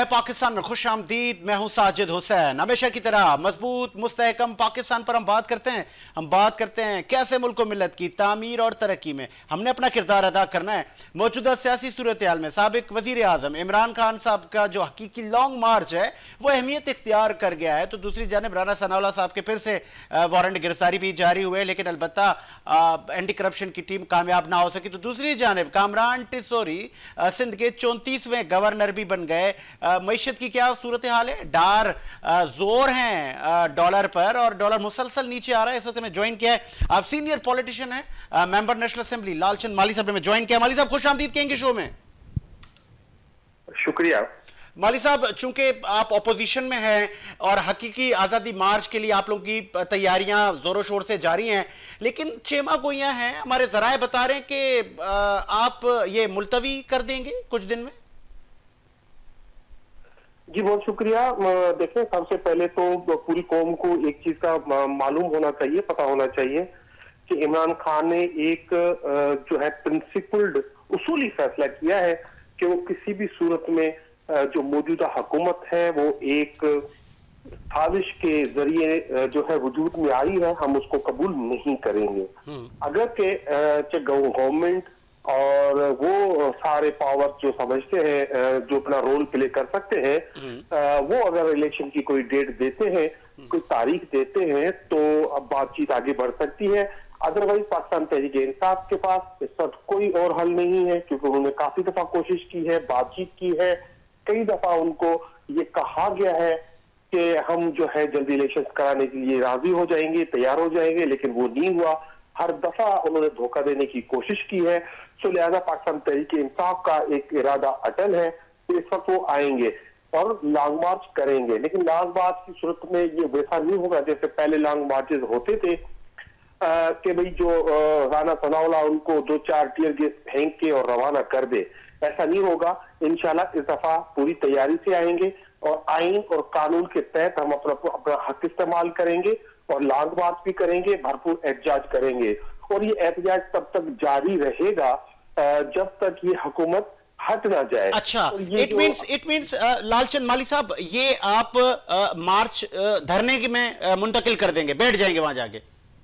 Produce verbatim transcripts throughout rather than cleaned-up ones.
पाकिस्तान में खुश आमदीद। मैं हूं साजिद हुसैन। हमेशा की तरह मजबूत मुस्तहकम पाकिस्तान पर हम बात करते हैं। हम बात करते हैं कैसे मुल्क को मिलत की तामीर और तरक्की में हमने अपना किरदार अदा करना है। मौजूदा सियासी सूरत हाल में साबिक वजीर आजम इमरान खान साहब का जो हकीकी लॉन्ग मार्च है वो अहमियत इख्तियार कर गया है। तो दूसरी जानब राना सनाउल्लाह साहब के फिर से वारंट गिरफ्तारी भी जारी हुए, लेकिन अलबत्ता एंटी करप्शन की टीम कामयाब ना हो सकी। तो दूसरी जानब कामरान टिसोरी सिंध के चौंतीसवें गवर्नर भी बन गए। मईशत की क्या सूरत हाल है? डार जोर हैं डॉलर पर और डॉलर मुसलसल नीचे आ रहा है। इस वक्त में ज्वाइन किया है, आप सीनियर पॉलिटिशियन है, member national assembly Lalchand Mali साहब ने ज्वाइन किया। माली साहब खुश आमदीद कहेंगे शो में। शुक्रिया माली साहब, चूंकि आप ऑपोजिशन में हैं और हकीकी आज़ादी मार्च के लिए आप लोगों की तैयारियां जोरों शोर से जारी हैं, लेकिन चेमा गोइयां हैं, हमारे जराए बता रहे हैं कि आप ये मुलतवी कर देंगे कुछ दिन में। जी बहुत शुक्रिया। देखें, सबसे पहले तो पूरी कौम को एक चीज का मालूम होना चाहिए, पता होना चाहिए कि इमरान खान ने एक जो है प्रिंसिपल्ड उसूली फैसला किया है कि वो किसी भी सूरत में जो मौजूदा हुकूमत है वो एक साजिश के जरिए जो है वजूद में आई है, हम उसको कबूल नहीं करेंगे। अगर के गवर्नमेंट और वो सारे पावर जो समझते हैं, जो अपना रोल प्ले कर सकते हैं, वो अगर इलेक्शन की कोई डेट देते हैं, कोई तारीख देते हैं, तो अब बातचीत आगे बढ़ सकती है। अदरवाइज पाकिस्तान तहरीक इंसाफ के पास इस वक्त कोई और हल नहीं है, क्योंकि उन्होंने काफी दफा कोशिश की है, बातचीत की है, कई दफा उनको ये कहा गया है कि हम जो है जल्दी इलेक्शन कराने के लिए राजी हो जाएंगे, तैयार हो जाएंगे, लेकिन वो नहीं हुआ। हर दफा उन्होंने धोखा देने की कोशिश की है। तो लिहाजा पाकिस्तान तहरीक इंसाफ का एक इरादा अटल है कि इस वक्त वो आएंगे और लॉन्ग मार्च करेंगे, लेकिन लॉन्ग मार्च की सूरत में ये वैसा नहीं होगा जैसे पहले लॉन्ग मार्चेस होते थे कि भाई जो राना सनाउल्लाह उनको दो चार टीयर गैस फेंक के और रवाना कर दे। ऐसा नहीं होगा। इंशाल्लाह इस दफा पूरी तैयारी से आएंगे और आइन और कानून के तहत हम अपना अपना हक इस्तेमाल करेंगे और लॉन्ग मार्च भी करेंगे, भरपूर एहतजाज करेंगे। और ये एहतजाज तब तक जारी रहेगा जब तक ये हुकूमत हट ना जाए। अच्छा, it means it means Lalchand Mali साहब, ये आप आ, मार्च धरने के में मुंतकिल कर देंगे, बैठ जाएंगे वहां जाके?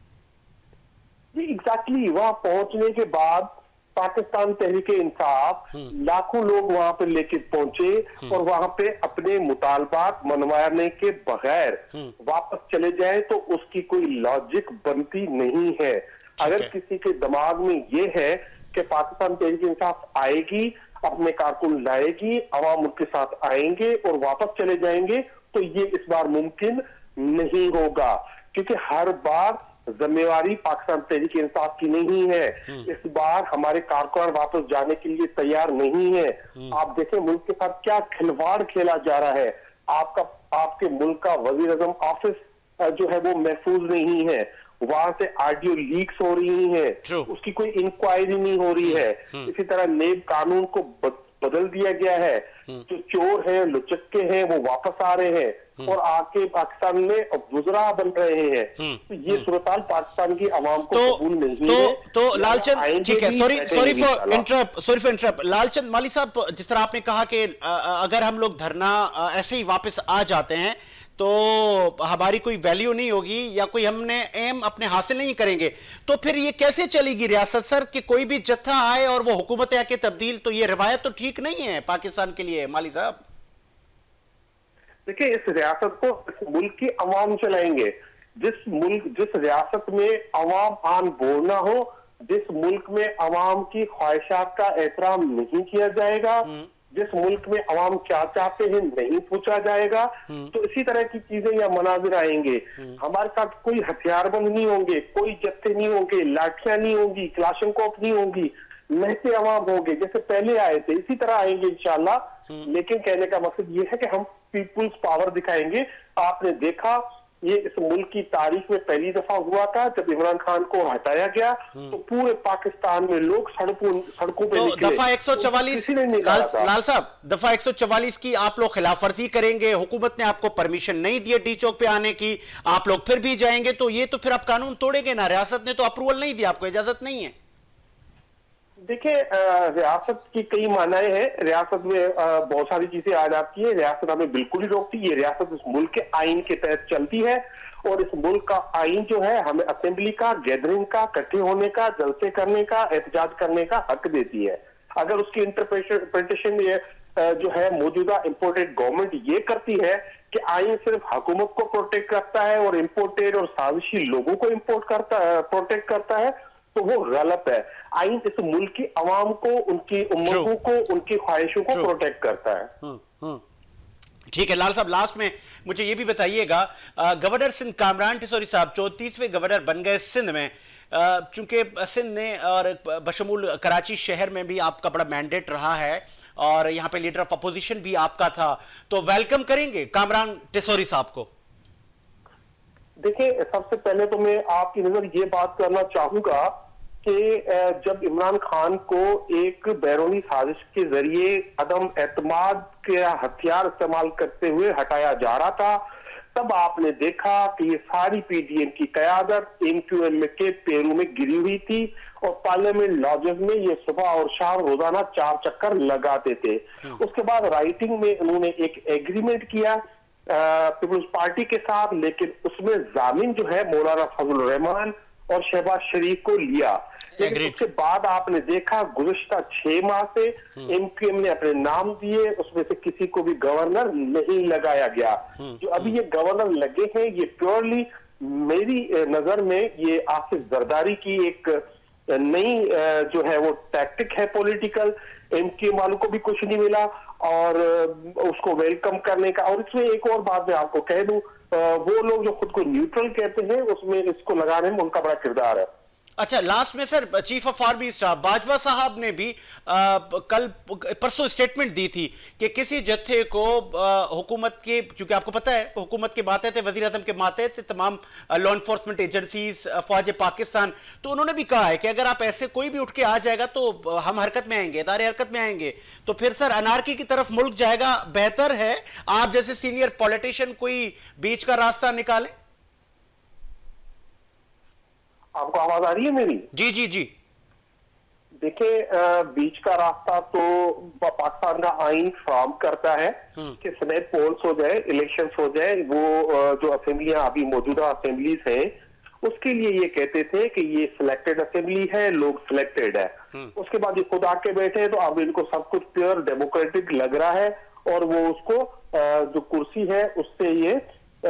जी एग्जैक्टली। वहां पहुंचने के बाद पाकिस्तान तहरीक इंसाफ लाखों लोग वहां पे लेके पहुंचे और वहां पे अपने मुतालबात मनवाने के बगैर वापस चले जाए तो उसकी कोई लॉजिक बनती नहीं है। अगर किसी के दिमाग में ये है कि पाकिस्तान तहरीक इंसाफ आएगी, अपने कारकुन लाएगी, अवाम उनके साथ आएंगे और वापस चले जाएंगे, तो ये इस बार मुमकिन नहीं होगा, क्योंकि हर बार जिम्मेवारी पाकिस्तान तहरीक इंसाफ की नहीं है। इस बार हमारे कारकुन वापस जाने के लिए तैयार नहीं है। आप देखें मुल्क के साथ क्या खिलवाड़ खेला जा रहा है। आपका आपके मुल्क का वजीर आजम ऑफिस जो है वो महफूज नहीं है, वहां से ऑडियो लीक्स हो रही हैं, उसकी कोई इंक्वायरी नहीं हो रही है। इसी तरह नेब कानून को बदल दिया गया है। जो चोर हैं, लुचक्के हैं, वो वापस आ रहे हैं और आके पाकिस्तान में वुज़रा बन रहे हैं। तो ये सूरत-हाल पाकिस्तान की आवाम को कबूल नहीं है। तो लालचंद, ठीक है, sorry sorry for interrupt sorry for interrupt Lalchand Mali साहब, जिस तरह आपने कहा कि अगर हम लोग धरना ऐसे ही वापस आ जाते हैं तो हमारी कोई वैल्यू नहीं होगी या कोई हमने एम अपने हासिल नहीं करेंगे, तो फिर ये कैसे चलेगी रियासत सर कि कोई भी जत्था आए और वो हुकूमत आके तब्दील? तो ये रिवायत तो ठीक नहीं है पाकिस्तान के लिए। माली साहब देखिए, इस रियासत को इस मुल्क की अवाम चलाएंगे। जिस मुल्क जिस रियासत में अवाम आन बोल ना हो, जिस मुल्क में अवाम की ख्वाहिशात का एहतराम नहीं किया जाएगा, जिस मुल्क में अवाम क्या चाहते हैं नहीं पूछा जाएगा, तो इसी तरह की चीजें या मनाजिर आएंगे। हमारे साथ कोई हथियारबंद नहीं होंगे, कोई जत्थे नहीं होंगे, लाठियां नहीं होंगी, क्लाशनकोफ नहीं होंगी, महते अवाम होंगे जैसे पहले आए थे, इसी तरह आएंगे इंशाल्लाह। लेकिन कहने का मकसद ये है कि हम पीपुल्स पावर दिखाएंगे। आपने देखा ये इस मुल्क की तारीख में पहली दफा हुआ था जब इमरान खान को हटाया गया, तो पूरे पाकिस्तान में लोग सड़कों सड़कों पे तो निकले। दफा एक सौ चवालीस लाल, लाल साहब, दफा एक सौ चवालीस की आप लोग खिलाफ वर्जी करेंगे, हुकूमत ने आपको परमिशन नहीं दी डी चौक पे आने की, आप लोग फिर भी जाएंगे, तो ये तो फिर आप कानून तोड़ेंगे ना। रियासत ने तो अप्रूवल नहीं दिया, आपको इजाजत नहीं है। देखिए, रियासत की कई मानाएं हैं। रियासत में बहुत सारी चीजें आ जाती है। रियासत हमें बिल्कुल ही रोकती है। ये रियासत इस मुल्क के आइन के तहत चलती है और इस मुल्क का आइन जो है हमें असेंबली का, गैदरिंग का, इकट्ठे होने का, जलसे करने का, एहतजाज करने का हक देती है। अगर उसकी इंटरप्रिटेशन ये जो है मौजूदा इंपोर्टेड गवर्नमेंट ये करती है कि आइन सिर्फ हुकूमत को प्रोटेक्ट करता है और इंपोर्टेड और साजिशी लोगों को इंपोर्ट करता प्रोटेक्ट करता है, तो वो गलत है। आइन इस मुल्क की अवाम को, उनकी उम्मतों को, उनकी ख्वाहिशों को प्रोटेक्ट करता है। ठीक है लाल साहब, लास्ट में मुझे ये भी बताइएगा, गवर्नर सिंध कामरान टिसौरी साहब चौंतीसवें गवर्नर बन गए सिंध में। चूंकि सिंध ने और बशमूल कराची शहर में भी आपका बड़ा मैंडेट रहा है और यहाँ पे लीडर ऑफ अपोजिशन भी आपका था, तो वेलकम करेंगे कामरान टिसौरी साहब को? देखिए, सबसे पहले तो मैं आपकी नजर ये बात करना चाहूंगा कि जब इमरान खान को एक बैरूनी साजिश के जरिए अदम एतमाद के हथियार इस्तेमाल करते हुए हटाया जा रहा था, तब आपने देखा कि ये सारी पीडीएम की कयादत एमक्यूएम के पैरों में गिरी हुई थी और पार्लियामेंट लॉजेस में ये सुबह और शाम रोजाना चार चक्कर लगाते थे। उसके बाद राइटिंग में उन्होंने एक एग्रीमेंट किया पीपुल्स पार्टी के साथ, लेकिन उसमें जामिन जो है मौलाना फजल रहमान और शहबाज शरीफ को लिया। लेकिन उसके बाद आपने देखा गुज़िश्ता छह माह से एमक्यूएम ने अपने नाम दिए, उसमें से किसी को भी गवर्नर नहीं लगाया गया। जो अभी ये गवर्नर लगे हैं ये प्योरली मेरी नजर में ये आसिफ जरदारी की एक नई जो है वो टैक्टिक है पॉलिटिकल। एमक्यूएम वालों को भी कुछ नहीं मिला और उसको वेलकम करने का। और इसमें एक और बात मैं आपको कह दूं, वो लोग जो खुद को न्यूट्रल कहते हैं उसमें इसको लगाने में उनका बड़ा किरदार है। अच्छा, लास्ट में sir, chief of army staff Bajwa साहब ने भी आ, कल परसों स्टेटमेंट दी थी कि किसी जत्थे को हुकूमत के, क्योंकि आपको पता है हुकूमत के मातहत, वजीर आज़म के मातहत तमाम लॉ इन्फोर्समेंट एजेंसीज, फौज पाकिस्तान, तो उन्होंने भी कहा है कि अगर आप ऐसे कोई भी उठ के आ जाएगा तो हम हरकत में आएंगे, इदारे हरकत में आएंगे। तो फिर सर अनारकी की तरफ मुल्क जाएगा। बेहतर है आप जैसे सीनियर पॉलिटिशियन कोई बीच का रास्ता निकाले। आपको आवाज आ रही है मेरी? जी जी जी। देखिए, बीच का रास्ता तो पाकिस्तान का आइन फ्राम करता है कि सेनेट पोल्स हो जाए, इलेक्शंस हो जाए। वो जो असेंबलियां अभी मौजूदा असेंबलीज हैं उसके लिए ये कहते थे कि ये सिलेक्टेड असेंबली है, लोग सिलेक्टेड है। उसके बाद ये खुद आके बैठे हैं तो अब इनको सब कुछ प्योर डेमोक्रेटिक लग रहा है और वो उसको जो कुर्सी है उससे ये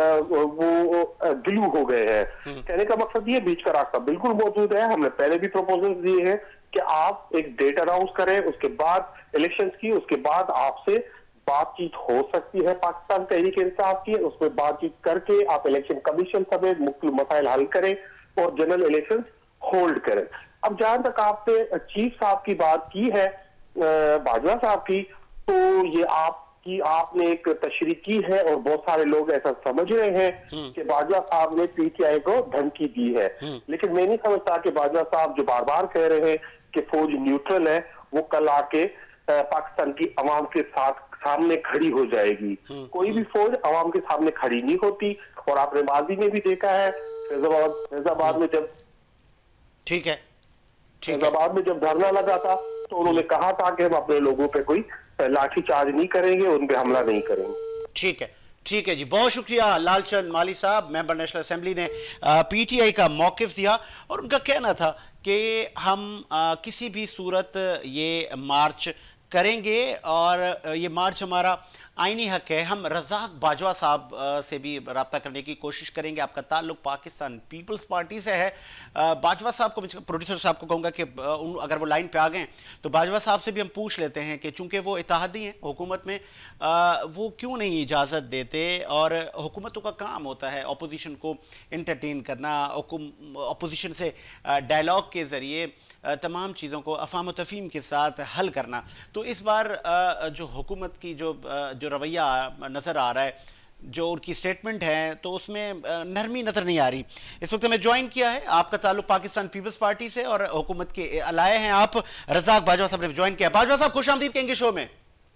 वो गिलू हो गए हैं। कहने का मकसद ये बीच का रास्ता बिल्कुल मौजूद है। हमने पहले भी प्रपोजल दिए हैं कि आप एक डेट अनाउंस करें, उसके बाद इलेक्शंस की, उसके बाद आपसे बातचीत हो सकती है पाकिस्तान तहरीक इंसाफ की, उसमें बातचीत करके आप इलेक्शन कमीशन समेत मुख्तलिफ मसाइल हल करें और जनरल इलेक्शन होल्ड करें। अब जहां तक आपने चीफ साहब की बात की है, बाजवा साहब की, तो ये आप कि आपने एक तशरीह की है और बहुत सारे लोग ऐसा समझ रहे हैं कि बाजवा साहब ने पीटीआई को धमकी दी है। लेकिन मैं नहीं समझता कि बाजवा साहब जो बार बार कह रहे हैं कि फौज न्यूट्रल है, वो कल आके पाकिस्तान की अवाम के साथ सामने खड़ी हो जाएगी। कोई भी फौज अवाम के सामने खड़ी नहीं होती और आपने माजी में भी देखा है फैजाबाद फैजाबाद में जब ठीक है फैजाबाद में जब धरना लगा था तो उन्होंने कहा था कि हम अपने लोगों पे कोई लाठीचार्ज नहीं करेंगे, उन पे हमला नहीं करेंगे। ठीक है, ठीक है जी, बहुत शुक्रिया लालचंद माली साहब, मेंबर नेशनल असेंबली ने पीटीआई का मौकिफ दिया और उनका कहना था कि हम आ, किसी भी सूरत ये मार्च करेंगे और ये मार्च हमारा आईनी हक है। हम रज़ाक बाजवा साहब से भी रब्ता करने की कोशिश करेंगे। आपका ताल्लुक पाकिस्तान पीपल्स पार्टी से है। बाजवा साहब को, प्रोड्यूसर साहब को कहूँगा कि अगर वो लाइन पे आ गए तो बाजवा साहब से भी हम पूछ लेते हैं कि चूंकि वो इत्तेहादी हैं हुकूमत में, वो क्यों नहीं इजाज़त देते। और हुकूमतों का काम होता है अपोजिशन को इंटरटेन करना, अपोजिशन से डायलॉग के ज़रिए तमाम चीज़ों को अफ़ाम तफ़हीम के साथ हल करना। तो इस बार जो हुकूमत की जो जो रवैया नज़र आ रहा है, जो उनकी स्टेटमेंट है, तो उसमें नरमी नज़र नहीं आ रही। इस वक्त हमें ज्वाइन किया है, आपका ताल्लुक पाकिस्तान पीपल्स पार्टी से और हुकूमत के अलाए हैं आप, रज़ाक बाजवा साहब ने ज्वाइन किया। बाजवा साहब खुश आमदीद कहेंगे शो में।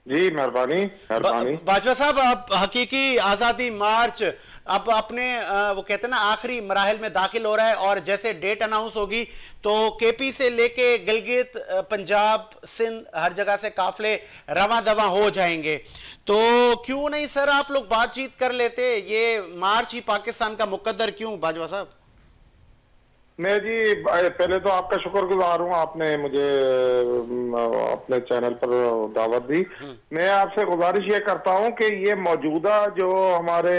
जी मेहरबानी मेहरबानी। बाजवा साहब, अब हकीकी आज़ादी मार्च अब अपने वो कहते हैं ना आखिरी मराहल में दाखिल हो रहा है और जैसे डेट अनाउंस होगी तो केपी से लेके गिलगित, पंजाब, सिंध, हर जगह से काफिले रवां दवा हो जाएंगे। तो क्यों नहीं सर आप लोग बातचीत कर लेते, ये मार्च ही पाकिस्तान का मुकद्दर क्यों बाजवा साहब? मैं जी पहले तो आपका शुक्रगुजार हूँ, आपने मुझे अपने चैनल पर दावत दी। मैं आपसे गुजारिश ये करता हूँ कि ये मौजूदा जो हमारे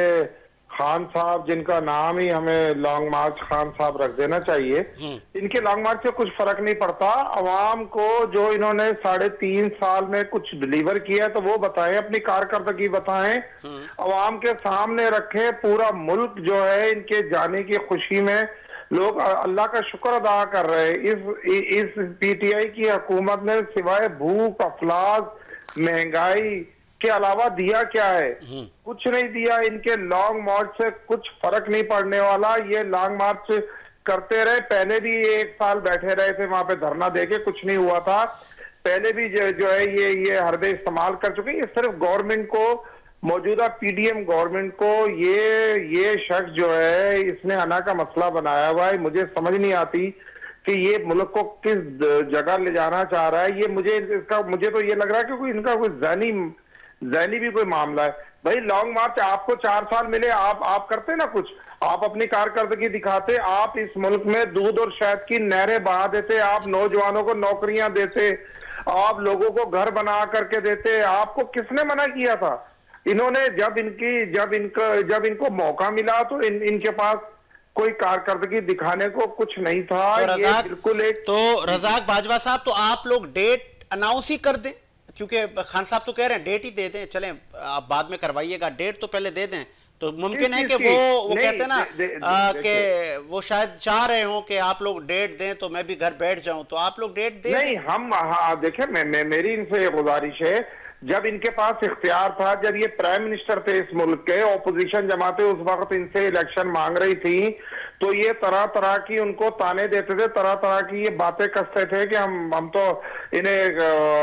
खान साहब, जिनका नाम ही हमें लॉन्ग मार्च खान साहब रख देना चाहिए, इनके लॉन्ग मार्च से कुछ फर्क नहीं पड़ता। अवाम को जो इन्होंने साढ़े तीन साल में कुछ डिलीवर किया है तो वो बताएं, अपनी कारकर्दगी बताएं, अवाम के सामने रखें। पूरा मुल्क जो है इनके जाने की खुशी में लोग अल्लाह का शुक्र अदा कर रहे हैं। इस इस पीटीआई की हुकूमत ने सिवाय भूख, अफलास, महंगाई के अलावा दिया क्या है? कुछ नहीं दिया। इनके लॉन्ग मार्च से कुछ फर्क नहीं पड़ने वाला। ये लॉन्ग मार्च करते रहे, पहले भी एक साल बैठे रहे थे वहां पे धरना देके, कुछ नहीं हुआ था। पहले भी जो, जो है ये ये हरबे इस्तेमाल कर चुके। ये सिर्फ गवर्नमेंट को, मौजूदा पीडीएम गवर्नमेंट को ये ये शख्स जो है इसने अना का मसला बनाया हुआ है। मुझे समझ नहीं आती कि ये मुल्क को किस जगह ले जाना चाह रहा है। ये मुझे इसका मुझे तो ये लग रहा है कि कोई इनका कोई जहनी जहनी भी कोई मामला है। भाई लॉन्ग मार्च आपको चार साल मिले, आप आप करते ना कुछ, आप अपनी कारकर्दगी दिखाते, आप इस मुल्क में दूध और शहद की नहरें बहा देते, आप नौजवानों को नौकरियां देते, आप लोगों को घर बना करके देते। आपको किसने मना किया था? इन्होंने जब इनकी जब इनका जब इनको मौका मिला तो इन, इनके पास कोई कारकर्दगी दिखाने को कुछ नहीं था। तो ये बिल्कुल एक तो रज़ाक बाजवा साहब, तो आप लोग डेट अनाउंस ही कर दें, क्योंकि खान साहब तो कह रहे हैं डेट ही दे दें, चलें आप बाद में करवाइएगा, डेट तो पहले दे दें। तो मुमकिन है कि वो वो कहते हैं ना कि वो शायद चाह रहे हो कि आप लोग डेट दें तो मैं भी घर बैठ जाऊं, तो आप लोग डेट दें। नहीं, हम हाँ, देखें मैं, मैं मेरी इनसे गुजारिश है, जब इनके पास इख्तियार था, जब ये प्राइम मिनिस्टर थे इस मुल्क के, ऑपोजिशन जमातें उस वक्त इनसे इलेक्शन मांग रही थी, तो ये तरह तरह की उनको ताने देते थे, तरह तरह की ये बातें कसते थे कि हम हम तो इन्हें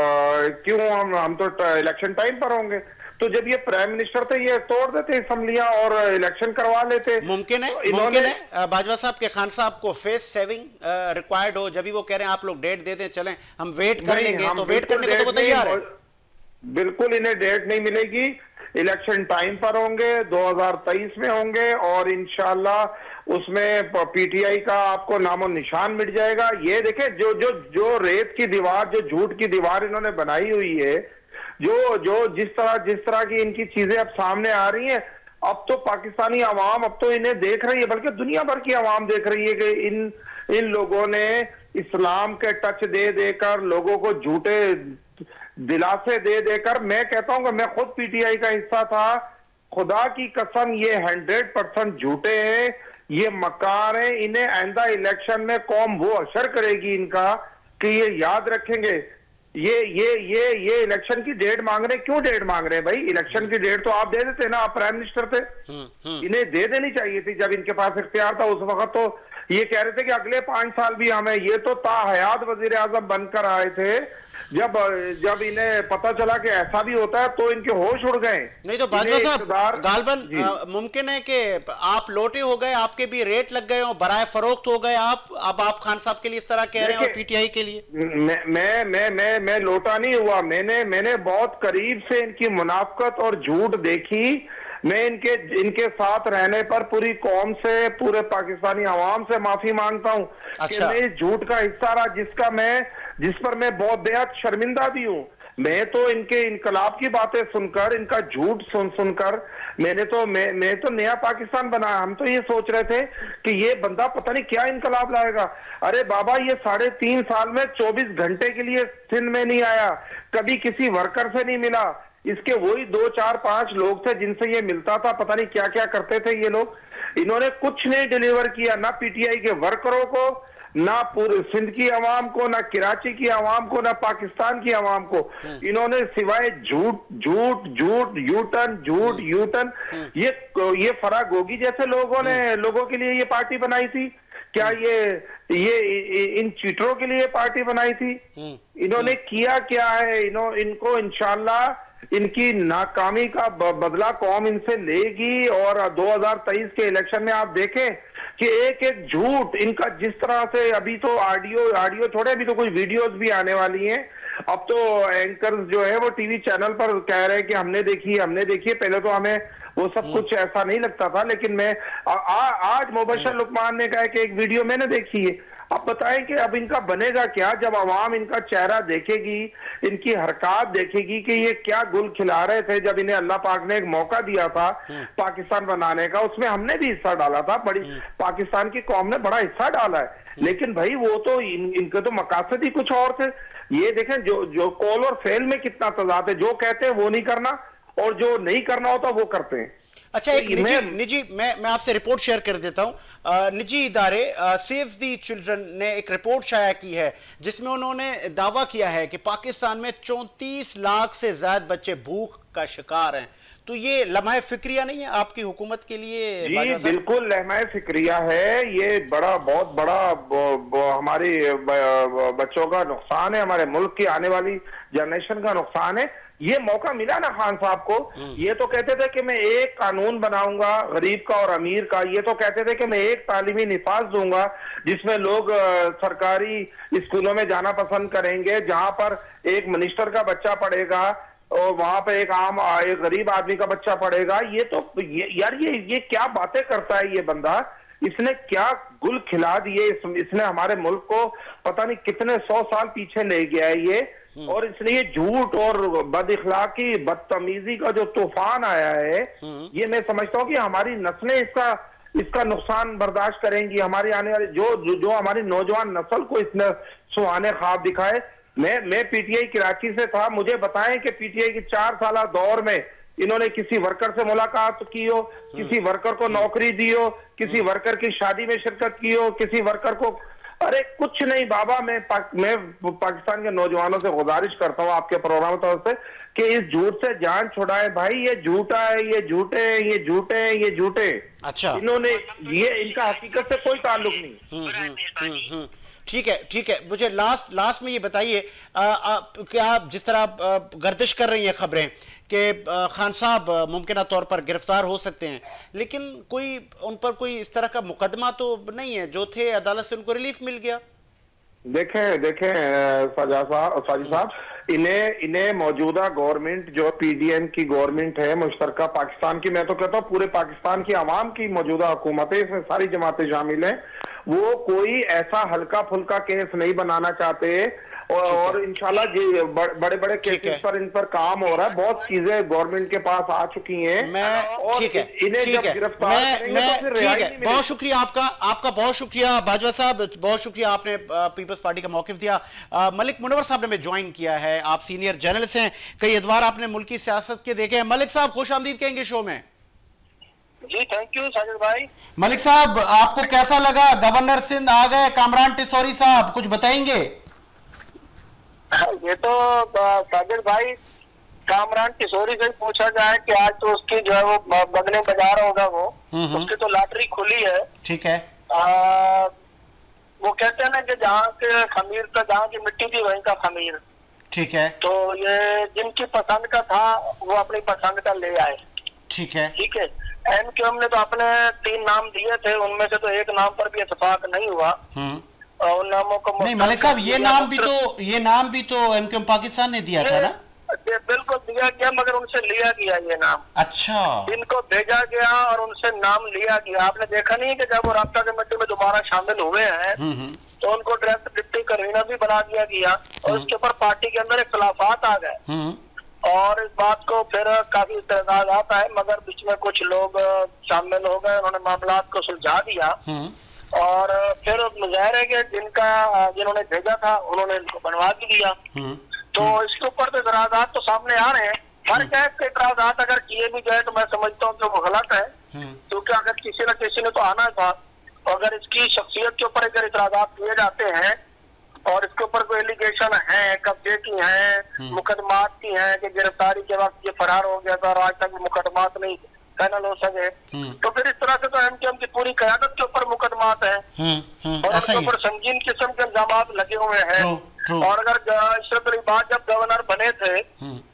क्यों हम हम तो इलेक्शन टाइम पर होंगे। तो जब ये प्राइम मिनिस्टर थे ये तोड़ देते असम्बलियां और इलेक्शन करवा लेते। मुमकिन है तो मुमकिन है बाजवा साहब के खान साहब को फेस सेविंग रिक्वायर्ड हो, जब भी वो कह रहे हैं आप लोग डेट दे दें, चलें हम वेट कर लेंगे, तो वेट करने को तो वो तैयार है। बिल्कुल इन्हें डेट नहीं मिलेगी, इलेक्शन टाइम पर होंगे, दो हज़ार तेईस में होंगे और इंशाल्लाह उसमें पीटीआई का आपको नामो निशान मिट जाएगा। ये देखे जो जो जो रेत की दीवार, जो झूठ की दीवार इन्होंने बनाई हुई है, जो जो जिस तरह जिस तरह की इनकी चीजें अब सामने आ रही हैं, अब तो पाकिस्तानी अवाम अब तो इन्हें देख रही है, बल्कि दुनिया भर की अवाम देख रही है कि इन इन लोगों ने इस्लाम के टच दे देकर, लोगों को झूठे दिलासे दे देकर, मैं कहता हूं कि मैं खुद पीटीआई का हिस्सा था, खुदा की कसम ये हंड्रेड परसेंट झूठे हैं, ये मकार हैं। इन्हें आइंदा इलेक्शन में कौम वो असर करेगी इनका कि ये याद रखेंगे। ये ये ये ये इलेक्शन की डेट मांग रहे हैं, क्यों डेट मांग रहे हैं भाई? इलेक्शन की डेट तो आप दे देते ना, आप प्राइम मिनिस्टर थे, इन्हें दे देनी चाहिए थी जब इनके पास इख्तियार था। उस वक्त तो ये कह रहे थे कि अगले पांच साल भी हमें, ये तो ताहयात वजीर आजम बनकर आए थे। जब जब इन्हें पता चला कि ऐसा भी होता है तो इनके होश उड़ गए। नहीं तो बाजवा साहब गालबन मुमकिन है कि आप लोटे हो गए, आपके भी रेट लग गए हो, बराए फरोख्त हो गए आप, अब आप खान साहब के लिए इस तरह कह रहे हैं और पीटीआई के लिए। मैं मैं मैं मैं मैं लोटा नहीं हुआ, मैंने मैंने बहुत करीब से इनकी मुनाफकत और झूठ देखी। मैं इनके इनके साथ रहने पर पूरी कौम से, पूरे पाकिस्तानी अवाम से माफी मांगता हूं। अच्छा। कि मैं इस झूठ का हिस्सा रहा जिसका मैं जिस पर मैं बहुत बेहद शर्मिंदा भी हूं। मैं तो इनके इनकलाब की बातें सुनकर, इनका झूठ सुन सुनकर मैंने तो मैं मैं तो नया पाकिस्तान बनाया। हम तो ये सोच रहे थे कि ये बंदा पता नहीं क्या इनकलाब लाएगा। अरे बाबा, ये साढ़े तीन साल में चौबीस घंटे के लिए सिंध में नहीं आया, कभी किसी वर्कर से नहीं मिला, इसके वही दो चार पांच लोग थे जिनसे ये मिलता था, पता नहीं क्या क्या करते थे ये लोग। इन्होंने कुछ नहीं डिलीवर किया, ना पीटीआई के वर्करों को, ना पूरे सिंध की आवाम को, ना कराची की आवाम को, ना पाकिस्तान की आवाम को। इन्होंने सिवाय झूठ झूठ झूठ यूटर्न झूठ यूटर्न। ये ये फराह गोगी जैसे लोगों ने लोगों के लिए ये पार्टी बनाई थी क्या? ये ये इन चीटरों के लिए पार्टी बनाई थी? इन्होंने किया क्या है? इन्हों इनको इंशाल्लाह इनकी नाकामी का बदला कौम इनसे लेगी। और दो हज़ार तेईस के इलेक्शन में आप देखें कि एक एक झूठ इनका, जिस तरह से अभी तो ऑडियो ऑडियो छोड़े, अभी तो कोई वीडियोस भी आने वाली हैं। अब तो एंकर्स जो है वो टीवी चैनल पर कह रहे हैं कि हमने देखी हमने देखी। पहले तो हमें वो सब कुछ ऐसा नहीं लगता था, लेकिन मैं आ, आ, आज मुबशर लुकमान ने कहा कि एक वीडियो मैंने देखी है। अब बताएं कि अब इनका बनेगा क्या जब अवाम इनका चेहरा देखेगी, इनकी हरकत देखेगी कि ये क्या गुल खिला रहे थे जब इन्हें अल्लाह पाक ने एक मौका दिया था पाकिस्तान बनाने का। उसमें हमने भी हिस्सा डाला था, बड़ी पाकिस्तान की कौम ने बड़ा हिस्सा डाला है, लेकिन भाई वो तो इन, इनके तो मकासद ही कुछ और थे। ये देखें जो जो कॉल और फेल में कितना तजाद है, जो कहते हैं वो नहीं करना और जो नहीं करना होता वो करते हैं। अच्छा, एक निजी निजी मैं मैं आपसे रिपोर्ट शेयर कर देता हूं। निजी इदारे सेव द चिल्ड्रन ने एक रिपोर्ट शाया की है जिसमें उन्होंने दावा किया है कि पाकिस्तान में चौंतीस लाख से ज्यादा बच्चे भूख का शिकार हैं। तो ये लम्हा फिक्रिया नहीं है आपकी हुकूमत के लिए? जी बिल्कुल लम्हा फिक्रिया है। ये बड़ा बहुत बड़ा ब, ब, हमारी ब, बच्चों का नुकसान है, हमारे मुल्क की आने वाली जनरेशन का नुकसान है। ये मौका मिला ना खान साहब को, ये तो कहते थे कि मैं एक कानून बनाऊंगा गरीब का और अमीर का, ये तो कहते थे कि मैं एक तालीमी निफाज दूंगा जिसमें लोग सरकारी स्कूलों में जाना पसंद करेंगे, जहां पर एक मिनिस्टर का बच्चा पढ़ेगा और वहां पे एक आम एक गरीब आदमी का बच्चा पढ़ेगा। ये तो ये, यार ये ये क्या बातें करता है ये बंदा, इसने क्या गुल खिला दिए। इस, इसने हमारे मुल्क को पता नहीं कितने सौ साल पीछे ले गया है ये। और इसलिए झूठ और बदइखलाकी बदतमीजी का जो तूफान आया है, ये मैं समझता हूँ कि हमारी नस्लें इसका इसका नुकसान बर्दाश्त करेंगी। हमारी आने वाली जो जो, जो हमारी नौजवान नस्ल को इसने सुहाने ख्वाब दिखाए। मैं मैं पीटीआई कराची से था, मुझे बताएं कि पीटीआई की चार साल दौर में इन्होंने किसी वर्कर से मुलाकात की हो, किसी वर्कर को नौकरी दी हो, किसी वर्कर की शादी में शिरकत की हो, किसी वर्कर को, अरे कुछ नहीं बाबा। मैं पाक, मैं पाकिस्तान के नौजवानों से गुजारिश करता हूँ आपके प्रोग्राम तौर से कि इस झूठ से जान छुड़ाए भाई। ये झूठा है, ये झूठे हैं, ये झूठे हैं, ये झूठे। अच्छा, इन्होंने ये इनका हकीकत से कोई ताल्लुक नहीं। ठीक है ठीक है, मुझे लास्ट लास्ट में ये बताइए, क्या जिस तरह आप गर्दिश कर रही हैं खबरें कि खान साहब मुमकिन तौर पर गिरफ्तार हो सकते हैं, लेकिन कोई उन पर कोई इस तरह का मुकदमा तो नहीं है, जो थे अदालत से उनको रिलीफ मिल गया। देखें देखें साजा साहब साजिद साहब, इन्हें इन्हें मौजूदा गवर्नमेंट जो पीडीएम की गवर्नमेंट है मुश्तरका पाकिस्तान की, मैं तो कहता हूँ पूरे पाकिस्तान की आवाम की मौजूदा हुकूमत है, इसमें सारी जमातें शामिल हैं, वो कोई ऐसा हल्का फुल्का केस नहीं बनाना चाहते। और, और इंशाल्लाह जी बड़े बड़े केसेस पर इन पर काम हो रहा है। बहुत चीजें गवर्नमेंट के पास आ चुकी हैं। मैं ठीक है इन्हें ठीक जब है गिरफ्तार मैं मैं तो ठीक है, बहुत शुक्रिया आपका आपका बहुत शुक्रिया बाजवा साहब, बहुत शुक्रिया आपने पीपल्स पार्टी का मौकिफ दिया। आ, मलिक मुनव्वर साहब ने हमें ज्वाइन किया है, आप सीनियर जर्नलिस्ट हैं, कई अदवार आपने मुल्क की सियासत के देखे हैं। मलिक साहब खुश आमदीद कहेंगे शो में। जी थैंक यू साजिद भाई। मलिक साहब आपको कैसा लगा, गवर्नर सिंध आ गए कामरान टिसौरी साहब, कुछ बताएंगे? ये तो साजिद भाई कामरान टिसौरी से पूछा जाए कि आज तो उसकी जो है वो बगने बजा रहा होगा, वो उसकी तो लॉटरी खुली है। ठीक है। आ, वो कहते हैं ना कि जहाँ के खमीर का, जहाँ की मिट्टी थी वहीं का खमीर। ठीक है। तो ये जिनकी पसंद का था वो अपनी पसंद का ले आए। ठीक है ठीक है। एमक्यूएम ने तो अपने तीन नाम दिए थे, उनमें से तो एक नाम पर भी इत्तेफाक नहीं हुआ। उन नामों को नहीं मलिक साहब, ये नाम भी तो ये नाम भी तो एमक्यूएम पाकिस्तान ने दिया था ना? बिल्कुल दिया गया, मगर उनसे लिया गया ये नाम। अच्छा, इनको भेजा गया और उनसे नाम लिया गया। आपने देखा नहीं कि जब वो राब्ता कमेटी में दोबारा शामिल हुए हैं तो उनको डायरेक्ट डिप्टी कन्वीनर भी बना दिया गया और उसके ऊपर पार्टी के अंदर इख्तिलाफात आ गए और इस बात को फिर काफी इतराज आता है, मगर बीच में कुछ लोग शामिल हो गए, उन्होंने मामला को सुलझा दिया और फिर जाहिर है कि जिनका जिन्होंने भेजा था उन्होंने इनको बनवा भी दिया। तो इसके ऊपर तो इतराजात तो सामने आ रहे हैं। हर गैस के इतराजात अगर किए भी जाए तो मैं समझता हूँ कि वो गलत है, क्योंकि अगर किसी न किसी ने तो आना था। अगर इसकी शख्सियत के ऊपर अगर इतराजात किए जाते हैं और इसके ऊपर कोई एलिगेशन है, कब्जे की है, मुकदमात की है कि गिरफ्तारी के वक्त ये फरार हो गया था और आज तक मुकदमात नहीं फाइनल हो सके, तो फिर इस तरह से तो एमक्यूएम की पूरी क़यादत के ऊपर मुकदमात है और उसके ऊपर संगीन किस्म के इल्जामात लगे हुए हैं। और अगर इशरत अली बात जब गवर्नर बने थे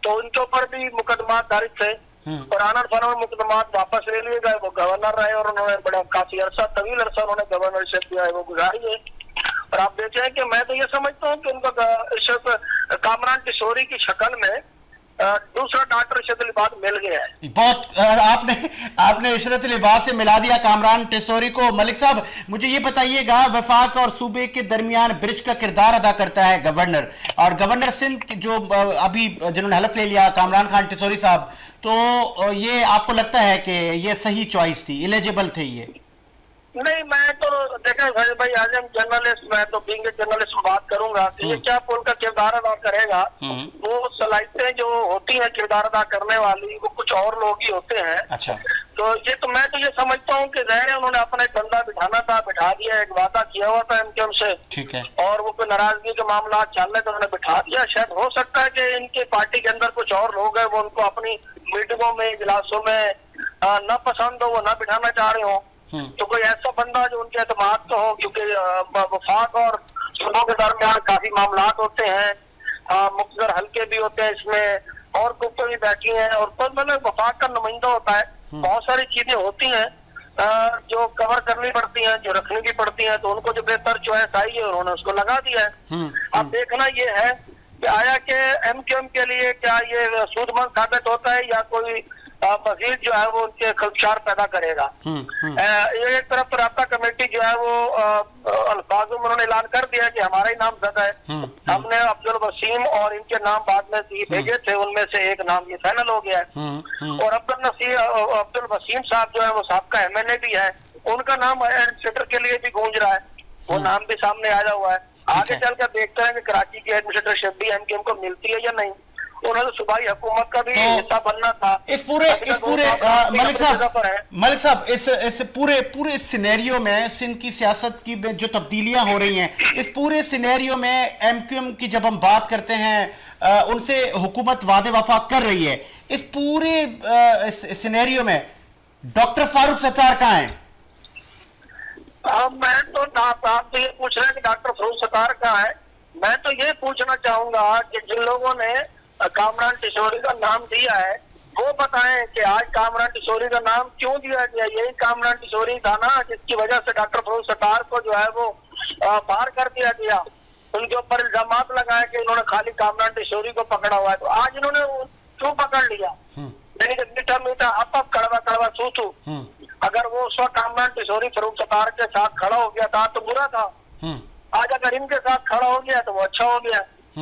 तो उनके ऊपर भी मुकदमा दर्ज थे और आनंद फानन मुकदमा वापस ले लिए गए। वो गवर्नर रहे और उन्होंने बड़ा काफी अरसा तवील अरसा उन्होंने गवर्नरशिप जो है वो गुजारी है। और आप देखें कि मैं तो ये समझता हूँ कि उनको कामरान किशोरी की शक्ल में दूसरा डॉक्टर इशरत लिबास मिल गया है। बहुत आपने आपने इशरत लिबास से मिला दिया कामरान टिसोरी को। मलिक साहब, मुझे ये बताइएगा, वफाक और सूबे के दरमियान ब्रिज का किरदार अदा करता है गवर्नर, और गवर्नर सिंध जो अभी जिन्होंने हलफ ले लिया कामरान खान टिसोरी साहब, तो ये आपको लगता है कि ये सही चॉइस थी, एलिजिबल थे ये? नहीं, मैं तो देखें भाई आजम जर्नलिस्ट, मैं तो बीइंग जर्नलिस्ट बात करूंगा कि ये क्या पुल का किरदार अदा करेगा। वो सलाहियतें जो होती हैं किरदार अदा करने वाली वो कुछ और लोग ही होते हैं। अच्छा। तो ये तो मैं तो ये समझता हूँ कि ज़ाहिर है उन्होंने अपना एक बंदा बिठाना था, बिठा दिया, एक वादा किया हुआ था एमक्यूएम से, ठीक है, और वो कोई नाराजगी के मामला चल रहे तो उन्होंने बिठा दिया। शायद हो सकता है कि इनके पार्टी के अंदर कुछ और लोग हैं, वो उनको अपनी मीटिंगों में इजलासों में न पसंद हो, वो न बिठाना चाह रहे हो। तो कोई ऐसा बंदा जो उनके एतमाद तो हो, क्योंकि वफाक और सूबों के दरमियान काफी मामला होते हैं, मुख्तसर हल्के भी होते हैं इसमें, और कुत्ते भी बैठी हैं, और तो मतलब वफाक का नुमाइंदा होता है। बहुत सारी चीजें होती हैं जो कवर करनी पड़ती हैं, जो रखनी भी पड़ती हैं, तो उनको जो बेहतर चॉइस आई है उन्होंने उसको लगा दिया है। अब देखना ये है कि आया कि एमक्यूएम के लिए क्या ये सूदमंद साबित होता है या कोई मजीद जो है वो उनके खदशार पैदा करेगा। ये एक तरफ राब्ता कमेटी जो है वो अल्फाज में उन्होंने ऐलान कर दिया कि हमारा ही नाम ज्यादा है। हमने अब्दुल वसीम और इनके नाम बाद में भेजे थे, उनमें से एक नाम ये फाइनल हो गया है। और अब्दुल नसीर अब्दुल वसीम साहब जो है वो साहब एम एन ए भी है, उनका नाम एडमिनिस्ट्रेटर के लिए भी गूंज रहा है, वो नाम भी सामने आया हुआ है। आगे चलकर देखते हैं कि कराची की एडमिनिस्ट्रेटरशिप भी एमक्यूएम को मिलती है या नहीं। उन्होंने सूबाई हुकूमत का भी तो हिस्सा बनना था। इस पूरे इस पूरे मलिक साहब मलिक साहब इस इस पूरे पूरे सिनेरियो में सिंध की सियासत की जो तब्दीलियां हो रही हैं, इस पूरे सिनेरियो में एमक्यूएम की जब हम बात करते हैं, उनसे हुकूमत वादे वफा कर रही है, इस पूरे इस सिनेरियो में डॉक्टर फारूक सत्तार कहाँ हैं? मैं तो आप तो ये पूछ रहे हैं कि डॉक्टर फारूक सत्तार कहाँ है। मैं तो ये पूछना चाहूंगा कि जिन लोगों ने कामरान टिसोरी का नाम दिया है वो बताएं कि आज कामरान टिसोरी का नाम क्यों दिया गया। यही कामरान टिसोरी था ना जिसकी वजह से डॉक्टर फारूक सत्तार को जो है वो बाहर कर दिया गया, उनके ऊपर इल्जाम लगाए कि उन्होंने खाली कामरान टिसोरी को पकड़ा हुआ है। तो आज इन्होंने क्यों पकड़ लिया? मीठा मीठा अब अब कड़वा कड़वा सू सू। अगर वो उस वक्त कामरान टिसोरी फारूक सत्तार के साथ खड़ा हो गया था तो बुरा था, आज अगर इनके साथ खड़ा हो गया तो वो अच्छा हो गया।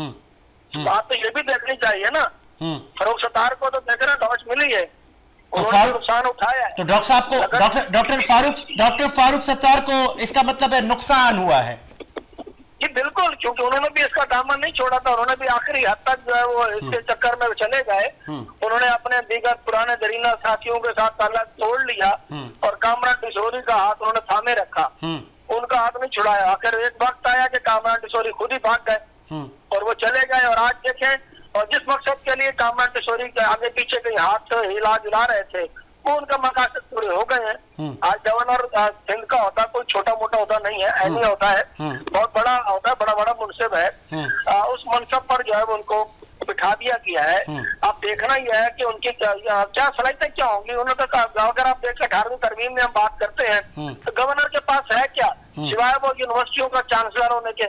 बात तो ये भी देखनी चाहिए ना, फारूक सत्तार को तो देखना डॉच मिली है, उन्होंने नुकसान उठाया है। तो डॉक्टर साहब को doctor doctor Farooq doctor Farooq Sattar को इसका मतलब है नुकसान हुआ है जी? बिल्कुल, क्योंकि उन्होंने भी इसका दामन नहीं छोड़ा था, उन्होंने भी आखिरी हद तक जो है वो इसके चक्कर में चले गए। उन्होंने अपने दीगर पुराने दरीना साथियों के साथ ताल्लुक तोड़ लिया और कामरान टिसोरी का हाथ उन्होंने थामे रखा, उनका हाथ नहीं छुड़ाया। आखिर एक वक्त आया कि कामरान टिसोरी खुद ही भाग गए और वो चले गए। और आज देखें, और जिस मकसद के लिए कामरान टिसोरी के आगे पीछे कहीं हाथ हिला जुला रहे थे वो उनका मकासद पूरे हो गए हैं। आज गवर्नर सिंध का होता कोई छोटा मोटा होता नहीं है, ऐनी होता है, बहुत बड़ा होता है, बड़ा बड़ा मुनसिब है। आ, उस मनसब पर जो है उनको बिठा दिया गया है। अब देखना यह है कि उनकी क्या सलाहियतें क्या होंगी। उन्होंने तो अगर आप देखें अठारहवीं तरमीम में हम बात करते हैं तो गवर्नर के पास है क्या सिवाय वो यूनिवर्सिटियों का चांसलर होने के?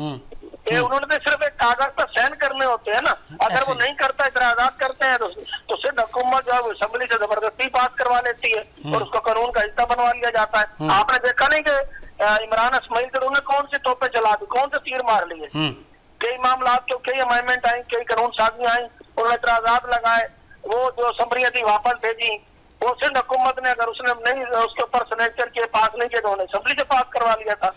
ये उन्होंने तो सिर्फ एक कागज पर साइन करने होते हैं ना। अगर वो नहीं करता, इतराजात करते हैं तो, तो सिर्फ हुकूमत जो है असेंबली से जबरदस्ती पास करवा लेती है और उसको कानून का हिस्सा बनवा लिया जाता है। आपने देखा नहीं कि इमरान इस्माइल के उन्होंने कौन सी तोपे चला दी, कौन से तीर मार लिए, कई मामला तो कई अमेंडमेंट आई, कई कानून साजियां आई, उन्होंने इतराजात लगाए, वो जो असम्बलियां थी वापस भेजी। वो सिर्फ हुकूमत ने अगर उसने नहीं उसके ऊपर सिग्नेचर के पास नहीं किया तो उन्होंने असम्बली से पास करवा लिया था।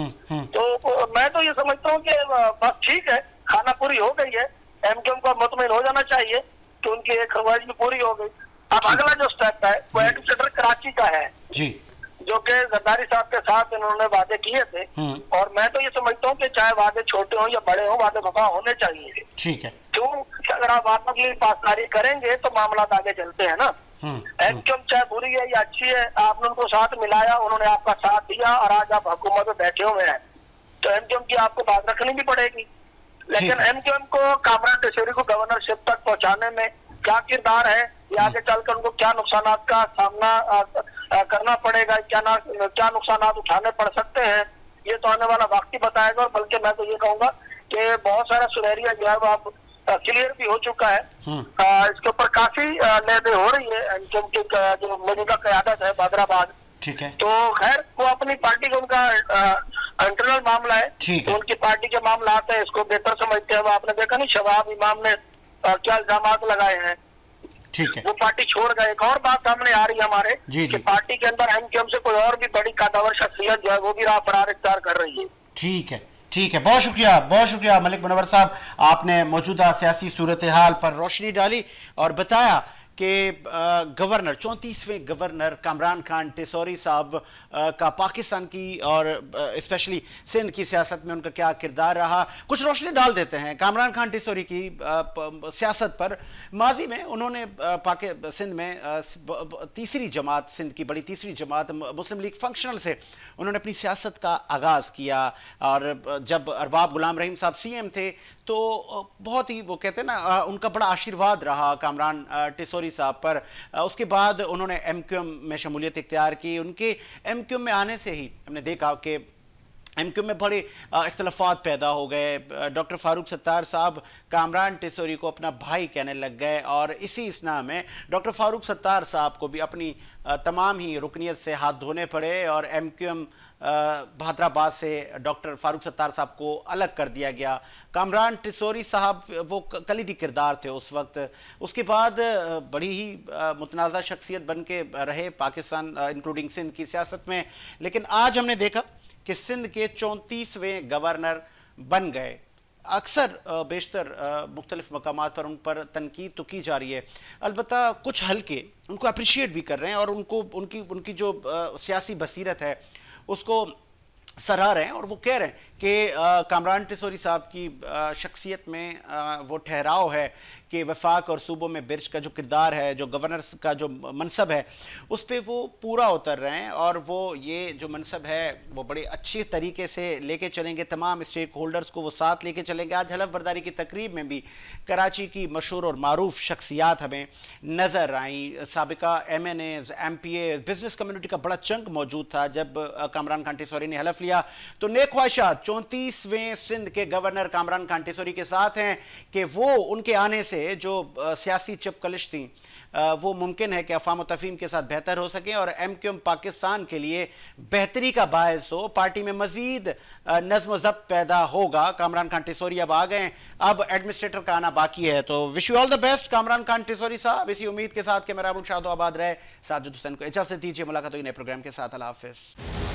तो मैं तो ये समझता हूँ कि बस ठीक है, खाना पूरी हो गई है, एमक्यूएम को मुतमिन हो जाना चाहिए कि उनकी एक ख्वाहिश भी पूरी हो गई। अब अगला जो स्टेप है वो एडमिनिस्ट्रेटर कराची का है जी, जो कि जरदारी साहब के साथ इन्होंने वादे किए थे। और मैं तो ये समझता हूँ कि चाहे वादे छोटे हों या बड़े हों, वादे वफा होने चाहिए। ठीक है, क्यों? अगर आप वादों की पासदारी करेंगे तो मामला आगे चलते हैं ना। एमक्यूएम चाहे बुरी है या अच्छी है, आपने उनको साथ मिलाया, उन्होंने आपका साथ दिया और आज आप हुकूमत में बैठे हुए हैं, तो एमक्यूएम की आपको बात रखनी भी पड़ेगी। लेकिन एमक्यूएम को कामरान टिसौरी को गवर्नरशिप तक पहुंचाने में क्या किरदार है, ये आगे चलकर उनको क्या नुकसान का सामना आ, आ, करना पड़ेगा, क्या ना, क्या नुकसान उठाने पड़ सकते हैं, ये तो आने वाला वक्त ही बताएगा। और बल्कि मैं तो ये कहूंगा कि बहुत सारा सुनहरिया जो है वो आप क्लियर भी हो चुका है। आ, इसके ऊपर काफी लेबे हो रही है एमक्यूएम की जो मौजूदा क़यादत है हैदराबाद। ठीक है, तो खैर वो अपनी पार्टी का उनका इंटरनल मामला है, तो उनकी पार्टी के मामला आते हैं, इसको बेहतर समझते हैं। आपने देखा नहीं शवाब इमाम ने आ, क्या इल्जाम लगाए हैं, ठीक है, वो पार्टी छोड़ गए। एक और बात सामने आ रही है हमारे जी, कि जी। पार्टी के अंदर एमक्यूएम से कोई और भी बड़ी कादावर शख्सियत जो है वो भी राह फरार इख्तियार कर रही है। ठीक है, ठीक है, बहुत शुक्रिया, बहुत शुक्रिया मलिक मुनव्वर साहब, आपने मौजूदा सियासी सूरत हाल पर रोशनी डाली और बताया कि गवर्नर चौंतीसवें गवर्नर कामरान खान टिसौरी साहब का पाकिस्तान की और स्पेशली सिंध की सियासत में उनका क्या किरदार रहा। कुछ रोशनी डाल देते हैं कामरान खान टिसौरी की सियासत पर। माजी में उन्होंने पाकि सिंध में तीसरी जमात, सिंध की बड़ी तीसरी जमात मुस्लिम लीग फंक्शनल से उन्होंने अपनी सियासत का आगाज़ किया। और जब अरबाब गुलाम रहीम साहब सी एम थे तो बहुत ही वो कहते हैं ना, उनका बड़ा आशीर्वाद रहा कामरान टिसौरी साहब पर। उसके बाद उन्होंने एमक्यूएम में शमूलियत इख्तियार की। उनके एमक्यूएम में आने से ही हमने देखा कि एमक्यूएम में बड़े इख्तलाफात पैदा हो गए। डॉक्टर फारूक सत्तार साहब कामरान टिसौरी को अपना भाई कहने लग गए और इसी इसना में डॉक्टर फारूक सत्तार साहब को भी अपनी तमाम ही रुकनीत से हाथ धोने पड़े और एमक्यूएम भादराबाद से डॉक्टर फारूक सत्तार साहब को अलग कर दिया गया। कामरान टिसौरी साहब वो कलीदी किरदार थे उस वक्त। उसके बाद बड़ी ही मुतनाज़ा शख्सियत बन के रहे पाकिस्तान इंक्लूडिंग सिंध की सियासत में। लेकिन आज हमने देखा कि सिंध के चौंतीसवें गवर्नर बन गए। अक्सर बेशतर मुख्तलिफ मकामात पर उन पर तनकीद तो की जा रही है, अलबत्ता कुछ हल्के उनको अप्रिशिएट भी कर रहे हैं और उनको उनकी उनकी जो सियासी बसीरत है उसको सराह रहे हैं। और वो कह रहे हैं कि कामरान टिसौरी साहब की शख्सियत में आ, वो ठहराव है कि वफाक और सूबों में बिरज का जो किरदार है, जो गवर्नर का जो मनसब है, उस पर वो पूरा उतर रहे हैं और वो ये जो मनसब है वो बड़े अच्छे तरीके से लेके चलेंगे। तमाम स्टेक होल्डर्स को वो साथ लेके चलेंगे। आज हलफ बर्दारी की तकरीब में भी कराची की मशहूर और मारूफ शख्सियात हमें नज़र आई। साबिका M N As, M P A, business community का बड़ा चंक मौजूद था जब कामरान खान टिसौरी ने हलफ लिया। तो नेक ख्वाहिशात चौंतीसवें सिंध के गवर्नर कामरान खान टिसौरी के साथ हैं कि वो उनके आने से जो सियासी चपकलिश थी वो मुमकिन है कि अफ़ाम तफ़हीम के साथ बेहतर हो सके और एमक्यूएम पाकिस्तान के लिए बेहतरी का बायस हो। पार्टी में मजीद नज़्म ज़ब्त पैदा होगा। कामरान खान टिसौरी अब आ गए, अब एडमिनिस्ट्रेटर का आना बाकी है। तो wish you all the best Kamran Khan Tessori साहब। इसी उम्मीद के साथ कि मेरा मुल्क शादो आबाद रहे। साजिद हुसैन को इजाज़त दीजिए। मुलाकात हुई नए प्रोग्राम के साथ। अल्लाह हाफ़िज़।